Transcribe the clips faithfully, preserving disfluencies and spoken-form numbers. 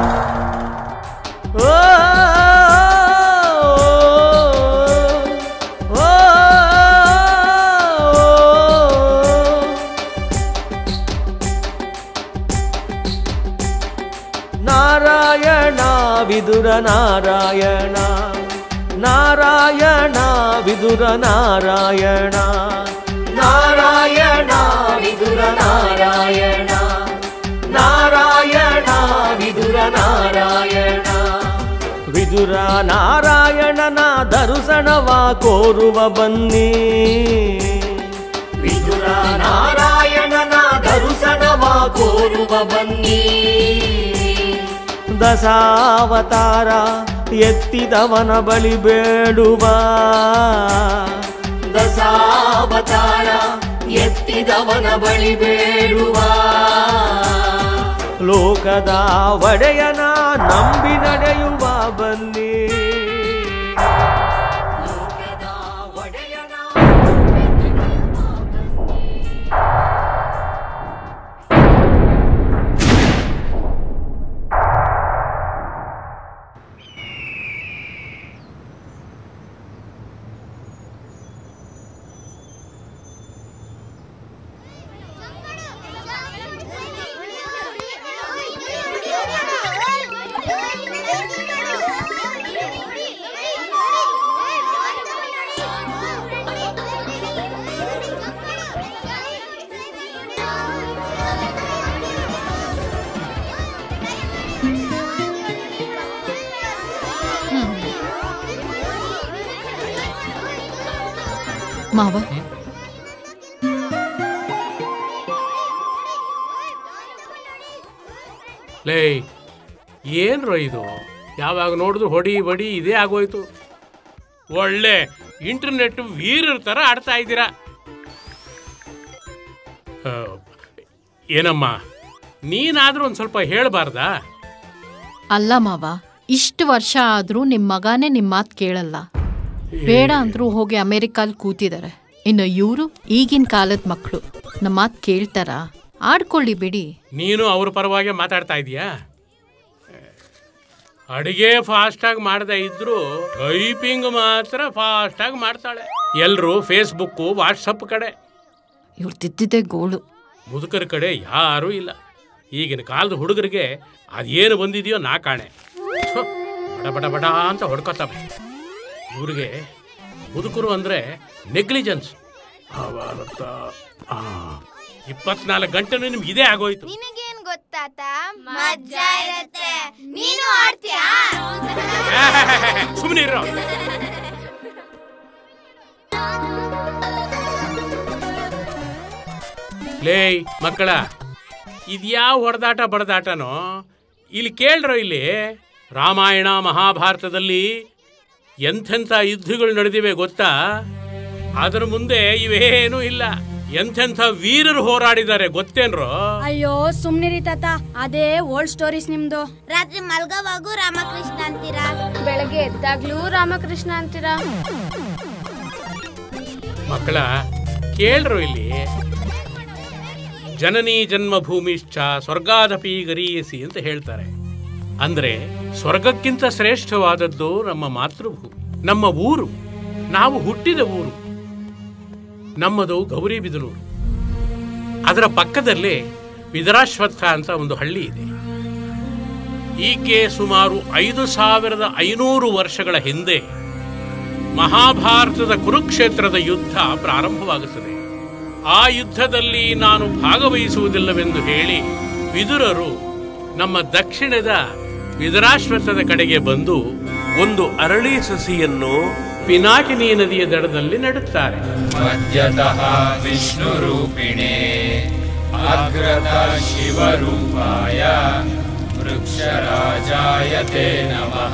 ನಾರಾಯಣ ವಿದುರ ನಾರಾಯಣ ನಾರಾಯಣ ವಿದುರ ನಾರಾಯಣ ನಾರಾಯಣ ವಿದುರ ನಾರಾಯಣ ನಾರಾಯಣ ವಿದುರ ನಾರಾಯಣ ವಿದುರ ನಾರಾಯಣನ ದರ್ಶನವ ಕೋರುವ ಬನ್ನಿ ವಿದುರ ನಾರಾಯಣನ ದರ್ಶನವ ಕೋರುವ ಬನ್ನಿ ದಶಾವತಾರ ಎತ್ತಿದವನ ಬಳಿ ಬೇಡುವ ದಶಾವತಾರ ಎತ್ತಿದವನ ಬಳಿ ಬೇಡುವ ಲೋಕದ ಒಡೆಯನ ನಂಬಿ ನಡೆಯುವ ಬನ್ನಿ ಲೋಕದ ಒಡೆಯನ ಮಾವ ಲೇ ಏನ್ರೋ ಇದು ಯಾವಾಗ ನೋಡಿದ್ರು ಹೊಡಿ ಬಡಿ ಇದೇ ಆಗೋಯ್ತು ಒಳ್ಳೆ ಇಂಟರ್ನೆಟ್ ವೀರರ ಥರ ಆಡ್ತಾ ಇದ್ದೀರಾ ಏನಮ್ಮ ನೀನಾದ್ರೂ ಒಂದು ಸ್ವಲ್ಪ ಹೇಳಬಾರ್ದಾ ಅಲ್ಲ ಮಾವ ಇಷ್ಟು ವರ್ಷ ಆದ್ರೂ ನಿಮ್ಮ ಮಗನೇ ನಿಮ್ಮ ಮಾತು ಕೇಳಲ್ಲ ಬೇಡ ಅಂದ್ರೂ ಹೋಗಿ ಅಮೆರಿಕಲ್ಲಿ ಕೂತಿದ್ದಾರೆ ಇನ್ನು ಇವರು ಈಗಿನ ಕಾಲದ ಮಕ್ಕಳು ನಮ್ಮ ಮಾತು ಕೇಳ್ತಾರ ಆಡ್ಕೊಳ್ಳಿ ಬಿಡಿ ನೀನು ಅವ್ರ ಪರವಾಗಿ ಮಾತಾಡ್ತಾ ಇದೀಯಾ ಅಡಿಗೆ ಫಾಸ್ಟಾಗಿ ಮಾಡದೇ ಇದ್ರು ಟೈಪಿಂಗ್ ಮಾತ್ರ ಫಾಸ್ಟಾಗಿ ಮಾಡ್ತಾಳೆ ಎಲ್ಲರೂ ಫೇಸ್ಬುಕ್ಕು ವಾಟ್ಸಪ್ ಕಡೆ ಇವ್ರು ತಿದ್ದಿದ್ದೆ ಗೋಳು ಮುದುಕರ ಕಡೆ ಯಾರೂ ಇಲ್ಲ ಈಗಿನ ಕಾಲದ ಹುಡುಗರಿಗೆ ಅದೇನು ಬಂದಿದೆಯೋ ನಾ ಕಾಣೆ ಬಡ ಬಡ ಬಡ ಅಂತ ಹೊಡ್ಕೊತವೆ ಇವ್ರಿಗೆ ಮುದುಕರು ಅಂದ್ರೆ ನೆಗ್ಲಿಜೆನ್ಸ್ ಇಪ್ಪತ್ನಾಲ್ಕು ಗಂಟೆನೂ ನಿಮ್ಗೆ ಇದೇ ಆಗೋಯ್ತು ನಿನಗೇನ್ ಗೊತ್ತಾತ ಮಜ್ಜಾ ಇರತ್ತೆ ನೀನು ಆಡ್ತೀಯಾ ಸುಮ್ಮನೆ ಇರೋ ಲೇ ಮಕ್ಕಳ ಇದ್ಯಾವ ಹೊಡೆದಾಟ ಬಡದಾಟನೋ ಇಲ್ಲಿ ಕೇಳ್ರೋ ಇಲ್ಲಿ ರಾಮಾಯಣ ಮಹಾಭಾರತದಲ್ಲಿ ಎಂಥೆಂಥ ಯುದ್ಧಗಳು ನಡೆದಿವೆ ಗೊತ್ತಾ ಅದರ ಮುಂದೆ ಇವೇನೂ ಇಲ್ಲ ಎಂಥೆಂಥ ವೀರರು ಹೋರಾಡಿದ್ದಾರೆ ಗೊತ್ತೇನ್ರೋ ಅಯ್ಯೋ ಸುಮ್ನಿರಿ ತಾತ ಅದೇ ಓಲ್ಡ್ ಸ್ಟೋರೀಸ್ ನಿಮ್ದು ರಾತ್ರಿ ಮಲ್ಗೋವಾಗೂ ರಾಮಕೃಷ್ಣ ಅಂತೀರಾ ಬೆಳಗ್ಗೆ ಎದ್ದಾಗ್ಲೂ ರಾಮಕೃಷ್ಣ ಅಂತೀರಾ ಮಕ್ಕಳ ಕೇಳ್ರೋ ಇಲ್ಲಿ ಜನನಿ ಜನ್ಮಭೂಮಿಶ್ಚ ಸ್ವರ್ಗಾದಪಿ ಗರೀಯಸಿ ಅಂತ ಹೇಳ್ತಾರೆ ಅಂದ್ರೆ ಸ್ವರ್ಗಕ್ಕಿಂತ ಶ್ರೇಷ್ಠವಾದದ್ದು ನಮ್ಮ ಮಾತೃಭೂಮಿ ನಮ್ಮ ಊರು ನಾವು ಹುಟ್ಟಿದ ಊರು ನಮ್ಮದು ಗೌರಿಬಿದನೂರು ಅದರ ಪಕ್ಕದಲ್ಲೇ ವಿದರಾಶ್ವತ್ಥ ಅಂತ ಒಂದು ಹಳ್ಳಿ ಇದೆ ಈಕೆ ಸುಮಾರು ಐದು ಸಾವಿರದ ಐನೂರು ವರ್ಷಗಳ ಹಿಂದೆ ಮಹಾಭಾರತದ ಕುರುಕ್ಷೇತ್ರದ ಯುದ್ಧ ಪ್ರಾರಂಭವಾಗುತ್ತದೆ ಆ ಯುದ್ಧದಲ್ಲಿ ನಾನು ಭಾಗವಹಿಸುವುದಿಲ್ಲವೆಂದು ಹೇಳಿ ವಿದುರರು ನಮ್ಮ ದಕ್ಷಿಣದ ವಿದರಾಶ್ವತ್ಥದ ಕಡೆಗೆ ಬಂದು ಒಂದು ಅರಳಿ ಸಸಿಯನ್ನು ಪಿನಾಕಿನಿ ನದಿಯ ದಡದಲ್ಲಿ ನೆಡುತ್ತಾರೆ ಮಧ್ಯತಃ ವಿಷ್ಣು ರೂಪಿಣೆ ಅಗ್ರತಃ ಶಿವರೂಪಾಯ ವೃಕ್ಷರಾಜಾಯತೆ ನಮಃ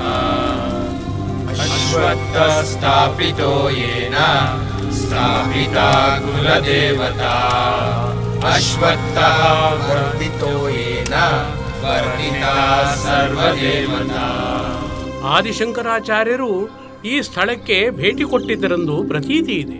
ಅಶ್ವತ್ಥ ಸ್ಥಾಪಿತೋ ಯೇನ ಸ್ಥಾಪಿತಾ ಕುಲದೇವತಾ ಅಶ್ವತ್ಥ ವರ್ಧಿತೋ ಯೇನ ವರ್ಧಿತಾ ಸರ್ವದೇವತಾ. ಆದಿಶಂಕರಾಚಾರ್ಯರು ಈ ಸ್ಥಳಕ್ಕೆ ಭೇಟಿ ಕೊಟ್ಟಿದ್ದರೆಂದು ಪ್ರತೀತಿ ಇದೆ.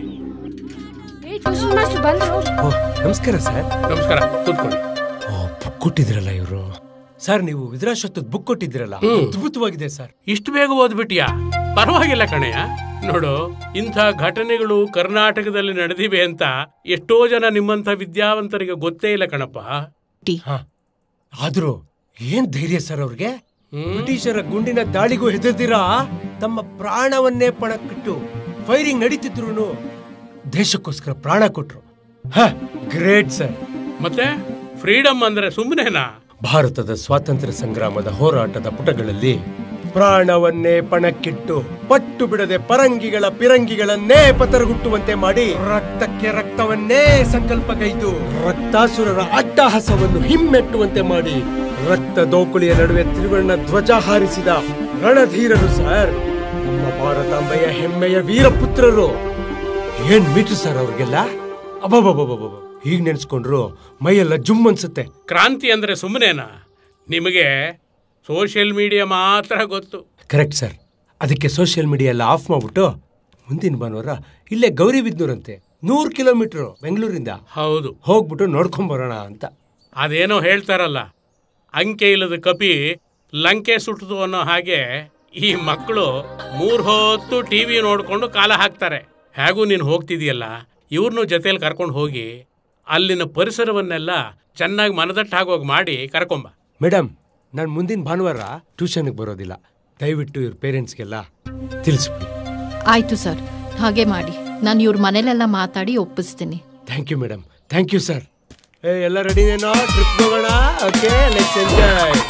ನಮಸ್ಕಾರ ಸರ್. ನಮಸ್ಕಾರ, ಕೂತ್ಕೊಳ್ಳಿ. ಕೊಟ್ಟಿದ್ರಲ್ಲ ಇವರು. ಸರ್ ನೀವು ವಿದ್ರಾಶ್ವತ್ಥದ ಬುಕ್ ಕೊಟ್ಟಿದ್ದೀರಲ್ಲ, ಅದ್ಭುತವಾಗಿದೆ ಸರ್. ಇಷ್ಟು ಬೇಗ ಓದ್ಬಿಟ್ಟಿಯಾ? ಪರವಾಗಿಲ್ಲ ಕಣಯ್ಯ. ನೋಡು, ಇಂಥ ಘಟನೆಗಳು ಕರ್ನಾಟಕದಲ್ಲಿ ನಡೆದಿವೆ ಅಂತ ಎಷ್ಟೋ ಜನ ನಿಮ್ಮಂಥ ವಿದ್ಯಾವಂತರಿಗೆ ಗೊತ್ತೇ ಇಲ್ಲ ಕಣಪ್ಪ. ಆದ್ರೂ ಏನ್ ಧೈರ್ಯ ಸರ್ ಅವ್ರಿಗೆ. ಬ್ರಿಟಿಷರ ಗುಂಡಿನ ದಾಳಿಗೂ ಹೆದರ್ದಿರಾ ತಮ್ಮ ಪ್ರಾಣವನ್ನೇ ಪಣಕ್ಕಿಟ್ಟು ಫೈರಿಂಗ್ ನಡೀತಿದ್ರು ದೇಶಕ್ಕೋಸ್ಕರ ಪ್ರಾಣ ಕೊಟ್ರು. Great sir. ಮತ್ತೆ ಫ್ರೀಡಮ್ ಅಂದ್ರೆ ಸುಮ್ಮನೆನಾ? ಭಾರತದ ಸ್ವಾತಂತ್ರ್ಯ ಸಂಗ್ರಾಮದ ಹೋರಾಟದ ಪುಟಗಳಲ್ಲಿ ಪ್ರಾಣವನ್ನೇ ಪಣಕ್ಕಿಟ್ಟು ಪಟ್ಟು ಬಿಡದೆ ಪರಂಗಿಗಳ ಪಿರಂಗಿಗಳನ್ನೇ ಪತರಗುಟ್ಟುವಂತೆ ಮಾಡಿ ರಕ್ತಕ್ಕೆ ರಕ್ತವನ್ನೇ ಸಂಕಲ್ಪಗೈದು ರಕ್ತಾಸುರರ ಅಟ್ಟಹಾಸವನ್ನು ಹಿಮ್ಮೆಟ್ಟುವಂತೆ ಮಾಡಿ ರಕ್ತ ದೋಕುಳಿಯ ನಡುವೆ ತ್ರಿವರ್ಣ ಧ್ವಜ ಹಾರಿಸಿದ ರಣಧೀರರು ಸರ್. ನಮ್ಮ ಭಾರತಾಂಬೆಯ ಹೆಮ್ಮೆಯ ವೀರಪುತ್ರರು. ಏನ್ ಮೀಟ್ರು ಸರ್ ಅವ್ರಿಗೆಲ್ಲ. ಅಬ್ಬಬ್ಬಬ್ಬಬ್ಬ, ಈಗ ನೆನ್ಸ್ಕೊಂಡ್ರು ಮೈಯೆಲ್ಲ ಜುಮ್ ಅನ್ಸುತ್ತೆ. ಕ್ರಾಂತಿ ಅಂದ್ರೆ ಸುಮ್ಮನೆನಾ? ನಿಮಗೆ ಸೋಷಿಯಲ್ ಮೀಡಿಯಾ ಮಾತ್ರ ಗೊತ್ತು. Correct sir. ಅದಕ್ಕೆ ಸೋಷಿಯಲ್ ಮೀಡಿಯಾ ಎಲ್ಲ ಆಫ್ ಮಾಡ್ಬಿಟ್ಟು ಮುಂದಿನ ಭಾನುವಾರ ಇಲ್ಲೇ ಗೌರಿಬಿದನೂರಂತೆ ನೂರು ಕಿಲೋಮೀಟರ್ ಬೆಂಗಳೂರಿಂದ ಹೌದು ಹೋಗ್ಬಿಟ್ಟು ನೋಡ್ಕೊಂಡ್ ಬರೋಣ ಅಂತ. ಅದೇನೋ ಹೇಳ್ತಾರಲ್ಲ, ಅಂಕೆ ಇಲ್ಲದ ಕಪಿ ಲಂಕೆ ಸುಟ್ಟದು ಅನ್ನೋ ಹಾಗೆ ಈ ಮಕ್ಕಳು ಮೂರ್ ಹೊತ್ತು ಟಿವಿ ನೋಡ್ಕೊಂಡು ಕಾಲ ಹಾಕ್ತಾರೆ. ಹೇಗೂ ನೀನು ಹೋಗ್ತಿದೀಯಲ್ಲ, ಇವ್ರನ್ನೂ ಜೊತೆಯಲ್ಲಿ ಕರ್ಕೊಂಡು ಹೋಗಿ ಅಲ್ಲಿನ ಪರಿಸರವನ್ನೆಲ್ಲ ಚೆನ್ನಾಗಿ ಮನದಟ್ಟಾಗೋಗಿ ಮಾಡಿ ಕರ್ಕೊಂಬ. ಮೇಡಮ್, ನಾನು ಮುಂದಿನ ಭಾನುವಾರ ಟ್ಯೂಷನ್ಗೆ ಬರೋದಿಲ್ಲ. ದಯವಿಟ್ಟು ಇವ್ರ ಪೇರೆಂಟ್ಸ್ಗೆಲ್ಲ ತಿಳಿಸ್ಬಿಡಿ. ಆಯ್ತು ಸರ್, ಹಾಗೆ ಮಾಡಿ. ನಾನು ಇವ್ರ ಮನೇಲೆಲ್ಲ ಮಾತಾಡಿ ಒಪ್ಪಿಸ್ತೀನಿ. Thank you madam, thank you sir. ಏ ಎಲ್ಲ ರೆಡಿನೇನೋ? ಟ್ರಿಪ್ ಹೋಗೋಣ. Okay, let's enjoy.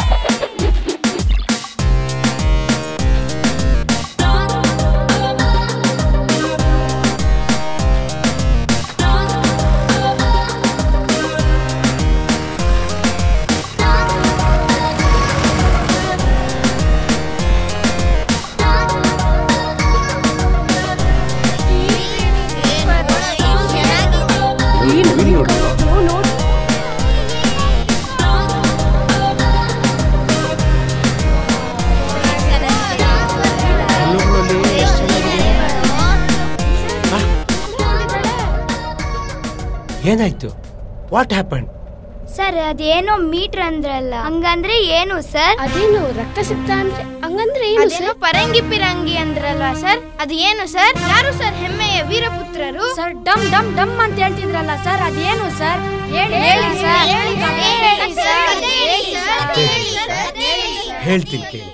ಏನಾಯ್ತು? What happen? ಸರ್ ಅದೇನೋ ಮೀಟರ್ ಅಂದ್ರಲ್ಲ, ಹಂಗಂದ್ರೆ ಏನು ಸರ್? ಅದೇನು ರಕ್ತ ಸಿಕ್ತ ಅಂದ್ರೆ ಹಂಗಂದ್ರೆ ಏನು ಅದೇನೋ ಪರಂಗಿ ಪಿರಂಗಿ ಅಂದ್ರಲ್ವಾ ಸರ್, ಅದು ಏನು ಸರ್? ಯಾರು ಸರ್ ಹೆಮ್ಮೆಯ ವೀರಪುತ್ರರು? ಸರ್ ಡಮ್ ಡಮ್ ಡಮ್ ಅಂತ ಹೇಳ್ತಿದ್ರಲ್ಲ ಸರ್, ಅದೇನು ಸರ್? ಹೇಳಿ ಹೇಳಿ ಸರ್. ಹೇಳ್ತೀನಿ ಕೇಳಿ.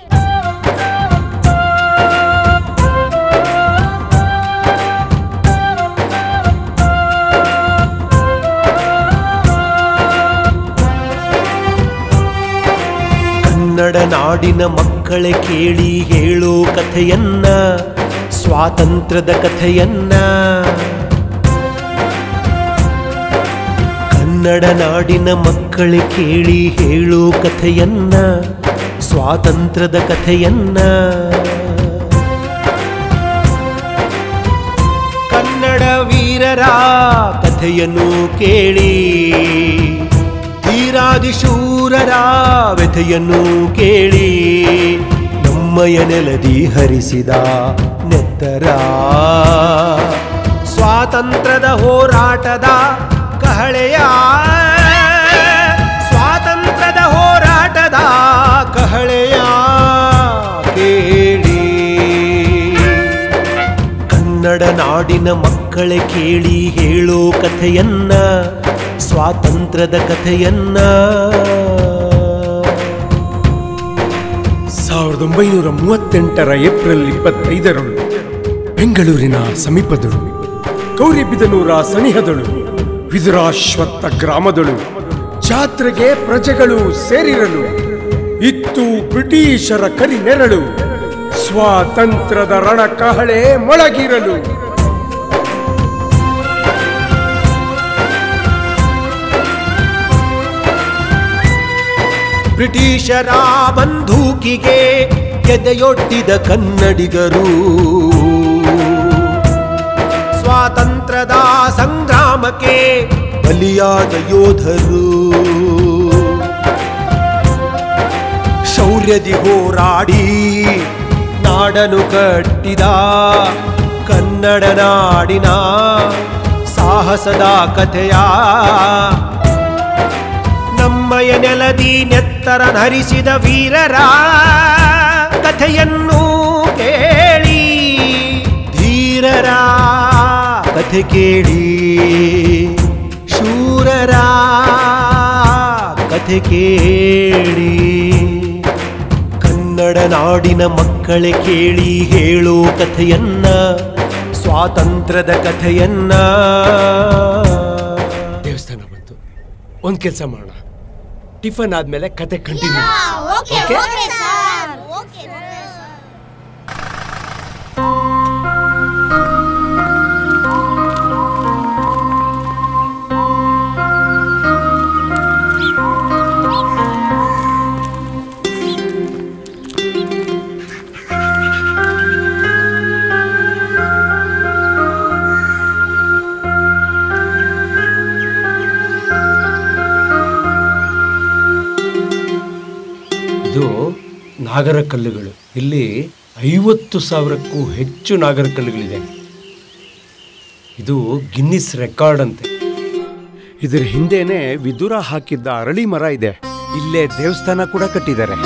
ಕನ್ನಡ ನಾಡಿನ ಮಕ್ಕಳೇ ಕೇಳಿ ಹೇಳೋ ಕಥೆಯನ್ನ, ಸ್ವಾತಂತ್ರ್ಯದ ಕಥೆಯನ್ನ. ಕನ್ನಡ ನಾಡಿನ ಮಕ್ಕಳೇ ಕೇಳಿ ಹೇಳೋ ಕಥೆಯನ್ನ, ಸ್ವಾತಂತ್ರ್ಯದ ಕಥೆಯನ್ನ. ಕನ್ನಡ ವೀರರ ಕಥೆಯನ್ನು ಕೇಳಿ, ಧೀರಾದಿಶೂರರ ವ್ಯಥೆಯನ್ನು ಕೇಳಿ, ನಮ್ಮಯ ನೆಲದಿ ಹರಿಸಿದ ನೆತ್ತರ ಸ್ವಾತಂತ್ರ್ಯದ ಹೋರಾಟದ ಕಹಳೆಯ, ಸ್ವಾತಂತ್ರ್ಯದ ಹೋರಾಟದ ಕಹಳೆಯ ಕೇಳಿ. ಕನ್ನಡ ನಾಡಿನ ಮಕ್ಕಳೇ ಕೇಳಿ ಹೇಳೋ ಕಥೆಯನ್ನ, ಸ್ವಾತಂತ್ರ್ಯದ ಕಥೆಯನ್ನ. ಸಾವಿರದ ಒಂಬೈನೂರ ಮೂವತ್ತೆಂಟರ ಏಪ್ರಿಲ್ ಇಪ್ಪತ್ತೈದರಂದು ಬೆಂಗಳೂರಿನ ಸಮೀಪದಳು, ಗೌರಿಬಿದನೂರ ಸನಿಹದಳು, ವಿದುರಾಶ್ವತ್ಥ ಗ್ರಾಮದಳು ಜಾತ್ರೆಗೆ ಪ್ರಜೆಗಳು ಸೇರಿರಲು ಇತ್ತು ಬ್ರಿಟಿಷರ ಕರಿ ನೆರಳು. ಸ್ವಾತಂತ್ರ್ಯದ ರಣಕಹಳೆ ಮೊಳಗಿರಲು ಬ್ರಿಟಿಷರ ಬಂದೂಕಿಗೆ ಎದೆಯೊಡ್ಡಿದ ಕನ್ನಡಿಗರು, ಸ್ವಾತಂತ್ರ್ಯದ ಸಂಗ್ರಾಮಕ್ಕೆ ಬಲಿಯಾದ ಯೋಧರು. ಶೌರ್ಯದಿ ಹೋರಾಡಿ ನಾಡನು ಕಟ್ಟಿದ ಕನ್ನಡ ನಾಡಿನ ಸಾಹಸದ ಕಥೆಯ, ನಮ್ಮ ಹೆಮ್ಮೆಯ ನೆಲದಿ ನೆತ್ತರ ಹರಿಸಿದ ವೀರರ ಕಥೆಯನ್ನು ಕೇಳಿ, ಧೀರರ ಕಥೆ ಕೇಳಿ, ಶೂರರ ಕಥೆ ಕೇಳಿ. ಕನ್ನಡ ನಾಡಿನ ಮಕ್ಕಳೇ ಕೇಳಿ ಹೇಳೋ ಕಥೆಯನ್ನ, ಸ್ವಾತಂತ್ರ್ಯದ ಕಥೆಯನ್ನ. ದೇವಸ್ಥಾನ ಬಂತು, ಒಂದ್ ಕೆಲಸ ಮಾಡೋಣ, ಟಿಫನ್ ಆದ್ಮೇಲೆ ಕತೆ ಕಂಟಿನ್ಯೂ. ಓಕೆ? ಇದು ನಾಗರ ಕಲ್ಲುಗಳು. ಇಲ್ಲಿ ಐವತ್ತು ಸಾವಿರಕ್ಕೂ ಹೆಚ್ಚು ನಾಗರ ಕಲ್ಲುಗಳಿದೆ. ಇದು ಗಿನ್ನಿಸ್ ರೆಕಾರ್ಡ್ ಅಂತೆ. ಇದರ ಹಿಂದೆನೆ ವಿದುರ ಹಾಕಿದ್ದ ಅರಳಿ ಮರ ಇದೆ. ಇಲ್ಲೇ ದೇವಸ್ಥಾನ ಕೂಡ ಕಟ್ಟಿದ್ದಾರೆ.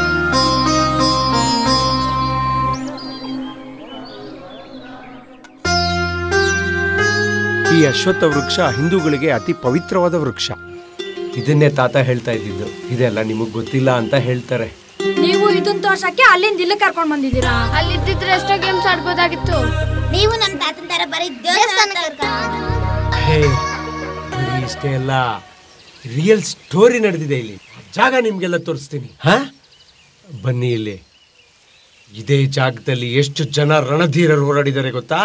ಈ ಅಶ್ವತ್ಥ ವೃಕ್ಷ ಹಿಂದೂಗಳಿಗೆ ಅತಿ ಪವಿತ್ರವಾದ ವೃಕ್ಷ. ಇದನ್ನೇ ತಾತ ಹೇಳ್ತಾ ಇದ್ದಿದ್ದು. ಇದೆಲ್ಲ ನಿಮಗ್ ಗೊತ್ತಿಲ್ಲ ಅಂತ ಹೇಳ್ತಾರೆ. ನೀವು ಇದನ್ನ ತೋರ್ಸಕ್ಕೆ ಅಲ್ಲಿಂದ ಇಲ್ಲಿ ಕರ್ಕೊಂಡ್ ಬಂದಿದ್ದೀರಾ? ಅಲ್ಲಿದ್ದಿದ್ರೆ ಎಷ್ಟೋ ಗೇಮ್ಸ್ ಆಡ್ಬೋದಾಗಿತ್ತು. ನೀವು ನಮ್ಮ ತಾತನ ತರ ಬರೀ ದೇವಸ್ಥಾನ ಇಷ್ಟೇ ಅಲ್ಲ, ರಿಯಲ್ ಸ್ಟೋರಿ ನಡೆದಿದೆ ಇಲ್ಲಿ. ಜಾಗ ನಿಮ್ಗೆಲ್ಲ ತೋರಿಸ್ತೀನಿ. ಹಾ, ಬನ್ನಿ ಇಲ್ಲಿ. ಇದೇ ಜಾಗದಲ್ಲಿ ಎಷ್ಟು ಜನ ರಣಧೀರರು ಹೋರಾಡಿದ್ದಾರೆ ಗೊತ್ತಾ?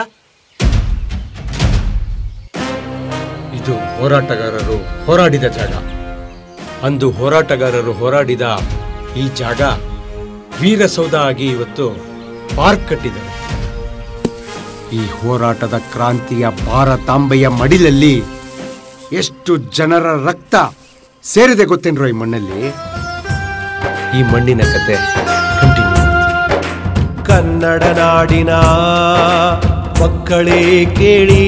ಇದು ಹೋರಾಟಗಾರರು ಹೋರಾಡಿದ ಜಾಗ. ಅಂದು ಹೋರಾಟಗಾರರು ಹೋರಾಡಿದ ಈ ಜಾಗ ವೀರಸೌಧ ಆಗಿ ಇವತ್ತು ಪಾರ್ಕ್ ಕಟ್ಟಿದ್ದಾರೆ. ಈ ಹೋರಾಟದ ಕ್ರಾಂತಿಯ ಭಾರತಾಂಬೆಯ ಮಡಿಲಲ್ಲಿ ಎಷ್ಟು ಜನರ ರಕ್ತ ಸೇರಿದೆ ಗೊತ್ತೇನ್ರೋ ಈ ಮಣ್ಣಲ್ಲಿ. ಈ ಮಣ್ಣಿನ ಕತೆ ಕಂಟಿನ್ಯೂ. ಕನ್ನಡ ನಾಡಿನ ಮಕ್ಕಳೇ ಕೇಳಿ,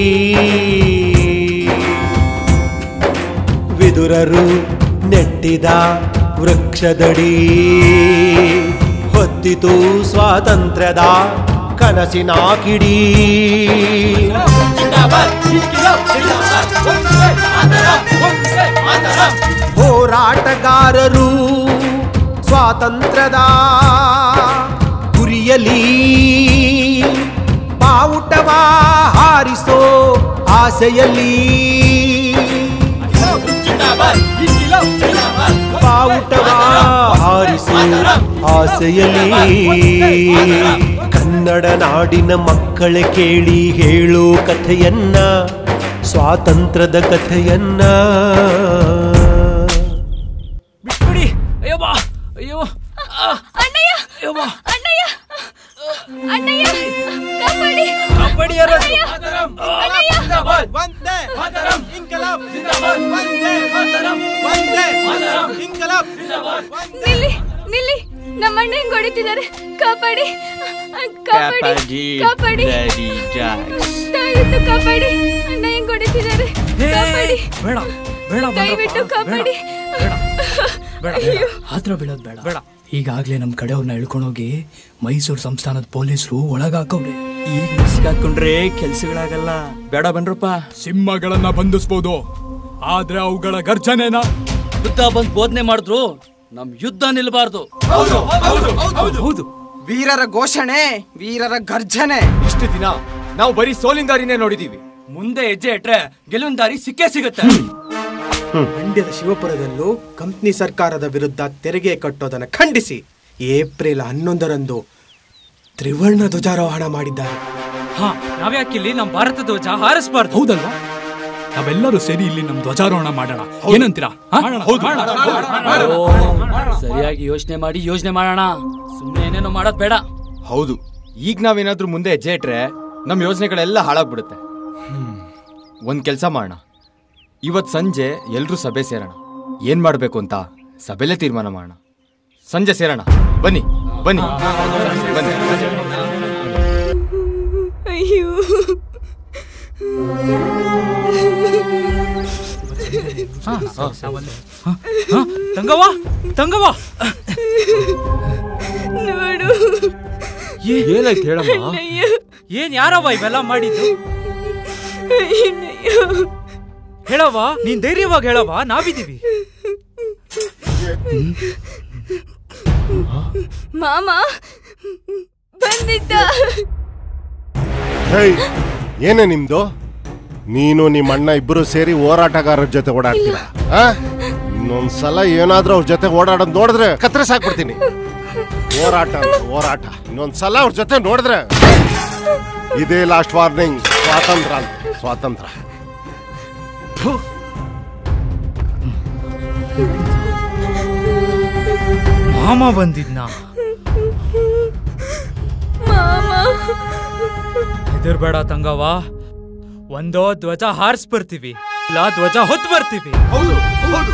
ವಿದುರರು ನೆಟ್ಟಿದ ವೃಕ್ಷದಡಿ ಹೊತ್ತಿತು ಸ್ವಾತಂತ್ರ್ಯದ ಕನಸಿನ ಕಿಡಿ. ಹೋರಾಟಗಾರರು ಸ್ವಾತಂತ್ರ್ಯದ ಗುರಿಯಲಿ ಬಾವುಟವ ಹಾರಿಸೋ ಆಸೆಯಲ್ಲಿ, ಬಾವುಟವ ಹಾರಿಸೋ ಆಸೆಯಲ್ಲಿ. ಕನ್ನಡ ನಾಡಿನ ಮಕ್ಕಳೇ ಕೇಳಿ ಹೇಳೋ ಕಥೆಯನ್ನ, ಸ್ವಾತಂತ್ರ್ಯದ ಕಥೆಯನ್ನ. ಬಿಟ್ಬಿಡಿ. ಅಯ್ಯೋ ಬಾ, ಅಯ್ಯೋ ಅಣ್ಣಯ್ಯ, ಅಣ್ಣಯ್ಯ, ಅಣ್ಣಯ್ಯ, ಕಾಪಾಡಿ, ಕಾಪಾಡಿ ಯಾರು? ನಿಲ್ಲಿ, ನಿಲ್ಲಿ, ನಮ್ಮ ಅಣ್ಣ ಹೆಂಗ್ ಹೊಡಿತಿದ್ದಾರೆ. ಕಾಪಾಡಿ, ಕಾಪಾಡಿ, ಕಾಪಾಡಿ, ದಯವಿಟ್ಟು ಕಾಪಾಡಿ. ಅಣ್ಣ ಹೆಂಗ್ ಹೊಡಿತಿದ್ದಾರೆ. ಕಾಪಾಡಿ, ಬೇಡ ಬೇಡ, ದಯವಿಟ್ಟು ಕಾಪಾಡಿ. ಹತ್ರ ಬೀಳೋದ್ ಬೇಡ ಬೇಡ. ಈಗಾಗ್ಲೇ ನಮ್ ಕಡೆಯವ್ರನ್ನ ಎಳ್ಕೊಂಡೋಗಿ ಮೈಸೂರು ಸಂಸ್ಥಾನದ ಪೊಲೀಸರು ಒಳಗಾಕವ್ರೆ. ಈಗ ಸಿಕ್ಕಾಕೊಂಡ್ರೆ ಕೆಲ್ಸಗಳಾಗಲ್ಲ. ಬೇಡ ಬನ್ರಪ್ಪ. ಸಿಂಹಗಳನ್ನ ಬಂಧಿಸ್ಬೋದು, ಆದ್ರೆ ಅವುಗಳ ಗರ್ಜನೆನ ಯುದ್ಧ ಬಂದ್ ಬೋಧನೆ ಮಾಡಿದ್ರು ನಮ್ ಯುದ್ಧ ನಿಲ್ಬಾರ್ದು. ಹೌದು, ವೀರರ ಘೋಷಣೆ, ವೀರರ ಗರ್ಜನೆ. ಇಷ್ಟು ದಿನ ನಾವು ಬರೀ ಸೋಲಿನ ದಾರಿನೇ ನೋಡಿದೀವಿ. ಮುಂದೆ ಹೆಜ್ಜೆ ಇಟ್ರೆ ಗೆಲುವಿನ ದಾರಿ ಸಿಕ್ಕೇ ಸಿಗುತ್ತೆ. ಮಂಡ್ಯದ ಶಿವಪುರದಲ್ಲೂ ಕಂಪ್ನಿ ಸರ್ಕಾರದ ವಿರುದ್ಧ ತೆರಿಗೆ ಕಟ್ಟೋದನ್ನು ಖಂಡಿಸಿ ಏಪ್ರಿಲ್ ಹನ್ನೊಂದರಂದು ತ್ರಿವರ್ಣ ಧ್ವಜಾರೋಹಣ ಮಾಡಿದ್ದಾರೆ. ಹಾ, ನಾವ್ಯಾಕಿಲ್ಲಿ ನಮ್ ಭಾರತ ಧ್ವಜ ಹಾರಿಸಬಾರ್ದು? ಹೌದಲ್ವಾ? ನಾವೆಲ್ಲರೂ ಸೇರಿ ಇಲ್ಲಿ ನಮ್ ಧ್ವಜಾರೋಹಣ ಮಾಡೋಣ. ಏನಂತೀರಾ? ಸರಿಯಾಗಿ ಯೋಚನೆ ಮಾಡಿ ಯೋಚನೆ ಮಾಡೋಣ. ಸುಮ್ಮನೆ ಏನೇನೋ ಮಾಡೋದ್ ಬೇಡ. ಹೌದು, ಈಗ ನಾವೇನಾದ್ರೂ ಮುಂದೆ ಹೆಜ್ಜೆ ಇಟ್ರೆ ನಮ್ ಯೋಜನೆಗಳೆಲ್ಲ ಹಾಳಾಗ್ಬಿಡುತ್ತೆ. ಒಂದ್ ಕೆಲ್ಸ ಮಾಡೋಣ, ಇವತ್ ಸಂಜೆ ಎಲ್ರೂ ಸಭೆ ಸೇರೋಣ. ಏನ್ ಮಾಡ್ಬೇಕು ಅಂತ ಸಭೆಲೆ ತೀರ್ಮಾನ ಮಾಡೋಣ. ಸಂಜೆ ಸೇರೋಣ. ಬನ್ನಿ ಬನ್ನಿ ಬನ್ನಿ. ಅಯ್ಯೋ, ಹಾ ತಂಗವ್ವ ತಂಗವ್ವ ನೋಡು ಏನಾಯ್ತು ಹೇಳಮ್ಮ? ಏನ್ ಯಾರವ್ವ ಇವೆಲ್ಲ ಮಾಡಿದ್ದು? ಹೇಳವ್ವ, ನೀನ್ ಧೈರ್ಯವಾಗಿ ಹೇಳವ್ವ, ನಾವಿದ್ದೀವಿ. ಮಾಮ ಬಂದಿದ್ದ. ಏನೇ ನಿಮ್ದು? ನೀನು ನಿಮ್ಮ ಅಣ್ಣ ಇಬ್ಬರು ಸೇರಿ ಹೋರಾಟಗಾರರ ಜೊತೆ ಓಡಾಡ್ತೀರ. ಇನ್ನೊಂದ್ಸಲ ಏನಾದ್ರೂ ಅವ್ರ ಜೊತೆ ಓಡಾಡೋದ್ ನೋಡಿದ್ರೆ ಕತ್ರೆ ಸಾಕ್ಬಿಡ್ತೀನಿ. ಹೋರಾಟ ಹೋರಾಟ ಇನ್ನೊಂದ್ಸಲ ಅವ್ರ ಜೊತೆ ನೋಡಿದ್ರೆ ಇದೇ ಲಾಸ್ಟ್ ವಾರ್ನಿಂಗ್. ಸ್ವಾತಂತ್ರ್ಯ ಅಂತ ಸ್ವಾತಂತ್ರ್ಯ. ಮಾಮ ಬಂದಿದ್ನ? ಹೆದರ್ಬೇಡ ತಂಗವ್ವ, ಒಂದೋ ಧ್ವಜ ಹಾರಿಸ್ ಬರ್ತೀವಿ, ಇಲ್ಲ ಧ್ವಜ ಹೊತ್ತು ಬರ್ತೀವಿ. ಹೌದು ಹೌದು.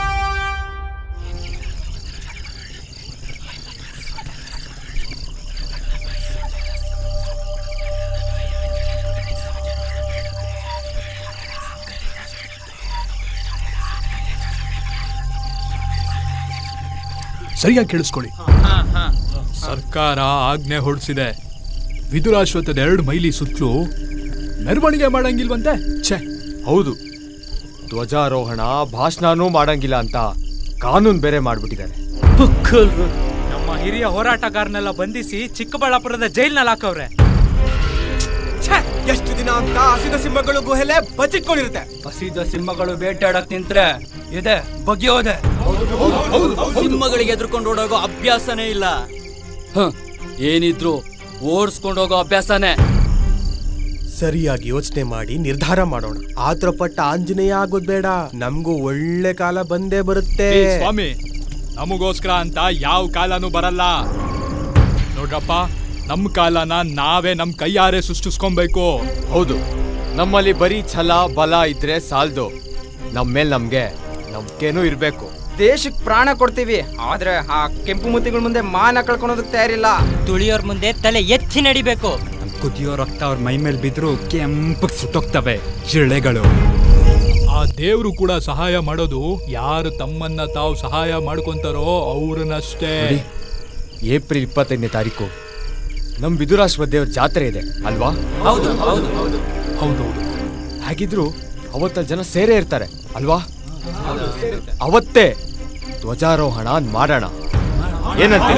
ಸರಿಯಾಗಿ ಕೇಳಿಸ್ಕೊಳ್ಳಿ. ಸರ್ಕಾರ ಆಜ್ಞೆ ಹೊರಡಿಸಿದೆ, ವಿದುರಾಶ್ವತ್ಥದ ಎರಡು ಮೈಲಿ ಸುತ್ತಲೂ ಮೆರವಣಿಗೆ ಮಾಡಂಗಿಲ್ವಂತೆ. ಛೆ, ಹೌದು. ಧ್ವಜಾರೋಹಣ ಭಾಷಣನೂ ಮಾಡಂಗಿಲ್ಲ ಅಂತ ಕಾನೂನು ಬೇರೆ ಮಾಡ್ಬಿಟ್ಟಿದ್ದಾರೆ. ನಮ್ಮ ಹಿರಿಯ ಹೋರಾಟಗಾರನೆಲ್ಲ ಬಂಧಿಸಿ ಚಿಕ್ಕಬಳ್ಳಾಪುರದ ಜೈಲ್ನಲ್ಲಿ ಹಾಕವ್ರೆ. ಎಷ್ಟು ದಿನ ಅಂತ ಹಸಿದ ಸಿಂಹಗಳು ಗುಹೆಲೆ ಬಚ್ಚಿಟ್ಕೊಂಡಿರುತ್ತೆ. ಹಸಿದ ಸಿಂಹಗಳು ಬೇಟಾಡಕ್ ನಿಂತ್ರೆ ಇದೆ ಬಗೆಯೋದೆ. ಸಿಂಹಗಳಿಗೆ ಎದ್ರುಕೊಂಡು ಓಡೋಗೋ ಅಭ್ಯಾಸನೇ ಇಲ್ಲ. ಏನಿದ್ರು ಓಡಿಸ್ಕೊಂಡು ಹೋಗೋ ಅಭ್ಯಾಸನೇ. ಸರಿಯಾಗಿ ಯೋಚನೆ ಮಾಡಿ ನಿರ್ಧಾರ ಮಾಡೋಣ. ಆತರ ಪಟ್ಟ ಆಂಜನೇಯ ಆಗೋದ್ ಬೇಡ. ನಮ್ಗೂ ಒಳ್ಳೆ ಕಾಲ ಬಂದೇ ಬರುತ್ತೆ. ಸ್ವಾಮಿ, ನಮಗೋಸ್ಕರ ಅಂತ ಯಾವ ಕಾಲನೂ ಬರಲ್ಲ. ನೋಡ್ರಪ್ಪ, ನಮ್ ಕಾಲನ ನಾವೇ ನಮ್ ಕೈಯಾರೆ ಸೃಷ್ಟಿಸ್ಕೊಬೇಕು. ಹೌದು, ನಮ್ಮಲ್ಲಿ ಬರೀ ಛಲ ಬಲ ಇದ್ರೆ ಸಾಲ್ದು. ನಮ್ಮೇಲ್ ನಮ್ಗೆ ನಂಬಿಕೆನೂ ಇರ್ಬೇಕು. ದೇಶಕ್ಕೆ ಪ್ರಾಣ ಕೊಡ್ತೀವಿ, ಆದ್ರೆ ಆ ಕೆಂಪು ಮುತ್ತಿಗಳ ಮುಂದೆ ಮಾನ ಕಳ್ಕೊಳೋದಕ್ಕೆ ತಯಾರಿಲ್ಲ. ತುಳಿಯೋರ್ ಮುಂದೆ ತಲೆ ಎತ್ತಿ ನಡಿಬೇಕು. ಕುದಿಯೋ ರಕ್ತ ಅವ್ರ ಮೈ ಮೇಲೆ ಬಿದ್ರು ಕೆಂಪಗ್ ಸುಟ್ಟೋಗ್ತವೆ ಜಿರಳೆಗಳು. ಆ ದೇವ್ರು ಕೂಡ ಸಹಾಯ ಮಾಡೋದು ಯಾರು ತಮ್ಮನ್ನ ತಾವು ಸಹಾಯ ಮಾಡ್ಕೊಂತಾರೋ ಅವ್ರನ್ನಷ್ಟೇ. ಏಪ್ರಿಲ್ ಇಪ್ಪತ್ತೈದನೇ ತಾರೀಕು ನಮ್ ವಿದುರಾಶ್ವ ದೇವ್ರ ಜಾತ್ರೆ ಇದೆ ಅಲ್ವಾ? ಹೌದು ಹೌದು ಹೌದು ಹೌದು. ಹಾಗಿದ್ರು ಅವತ್ತಲ್ಲಿ ಜನ ಸೇರೇ ಇರ್ತಾರೆ ಅಲ್ವಾ? ಅವತ್ತೇ ಧ್ವಜಾರೋಹಣ ಮಾಡೋಣ, ಏನಂತೀರ?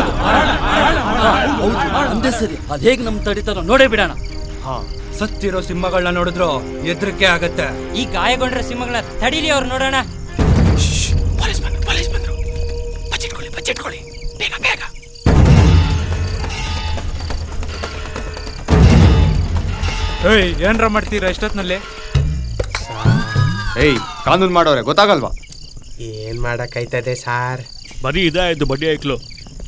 ಅಂದೇ ಸರಿ, ಅದ್ ಹೇಗ್ ನಮ್ ತಡಿತಾರೋ ನೋಡೇ ಬಿಡೋಣ. ಹಾ, ಸತ್ತಿರೋ ಸಿಂಹಗಳನ್ನ ನೋಡಿದ್ರು ಹೆದರಿಕೆ ಆಗತ್ತೆ. ಈ ಗಾಯಗೊಂಡ್ರ ಸಿಂಹಗಳನ್ನ ತಡಿಲಿ ಅವ್ರು ನೋಡೋಣ. ಪೊಲೀಸ್ ಬಂದ್ರು ಪೊಲೀಸ್ ಬಂದ್ರು ಬಚ್ಚಿಟ್ಕೊಳ್ಳಿ ಬಚ್ಚಿಟ್ಕೊಳ್ಳಿ ಬೇಗ ಬೇಗ. ಏಯ್, ಏನ್ರ ಮಾಡ್ತೀರಾ ಇಷ್ಟೊತ್ನಲ್ಲಿ? ಏಯ್, ಕಾನೂನು ಮಾಡೋರೆ ಗೊತ್ತಾಗಲ್ವಾ? ಏನ್ ಮಾಡಕ್ಕಾಯ್ತದೆ ಸಾರ್? ಬರೀ ಇದಾಯ್ತು ಬಡ್ಡಿ ಐಕ್ಲು.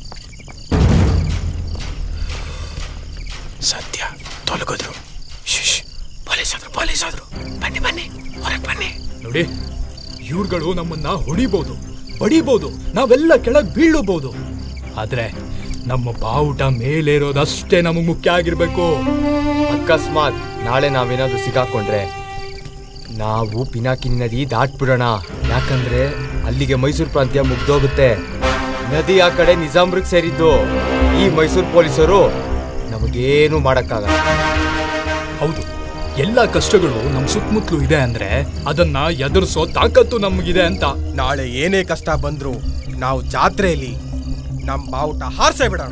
ಸತ್ಯ ತೊಲಗಿದ್ರು. ಪೊಲೀಸ್ ಆದ್ರು ಪೊಲೀಸ್ ಆದ್ರು ಬನ್ನಿ ಬನ್ನಿ ಹೊರಗೆ ಬನ್ನಿ. ನೋಡಿ, ಇವ್ರುಗಳು ನಮ್ಮನ್ನ ಹೊಡಿಬಹುದು, ಬಡಿಬಹುದು, ನಾವೆಲ್ಲ ಕೆಳಗ್ ಬೀಳಬಹುದು. ಆದ್ರೆ ನಮ್ಮ ಬಾವುಟ ಮೇಲೇರೋದಷ್ಟೇ ನಮಗ್ ಮುಖ್ಯ ಆಗಿರ್ಬೇಕು. ಅಕಸ್ಮಾತ್ ನಾಳೆ ನಾವೇನಾದ್ರೂ ಸಿಗಾಕೊಂಡ್ರೆ ನಾವು ಪಿನಾಕಿನಿ ನದಿ ದಾಟ್ಬಿಡೋಣ. ಯಾಕಂದ್ರೆ ಅಲ್ಲಿಗೆ ಮೈಸೂರು ಪ್ರಾಂತ್ಯ ಮುಗ್ದೋಗುತ್ತೆ. ನದಿ ಆ ಕಡೆ ನಿಜಾಮ್ರಿಗೆ ಸೇರಿದ್ದು. ಈ ಮೈಸೂರು ಪೊಲೀಸರು ನಮಗೇನು ಮಾಡಕ್ಕಾಗಲ್ಲ. ಹೌದು, ಎಲ್ಲ ಕಷ್ಟಗಳು ನಮ್ ಸುತ್ತಮುತ್ತಲು ಇದೆ ಅಂದ್ರೆ ಅದನ್ನ ಎದುರಿಸೋ ತಾಕತ್ತು ನಮಗಿದೆ ಅಂತ. ನಾಳೆ ಏನೇ ಕಷ್ಟ ಬಂದ್ರು ನಾವು ಜಾತ್ರೆಯಲ್ಲಿ ನಮ್ ಬಾವುಟ ಹಾರಿಸೇ ಬಿಡೋಣ.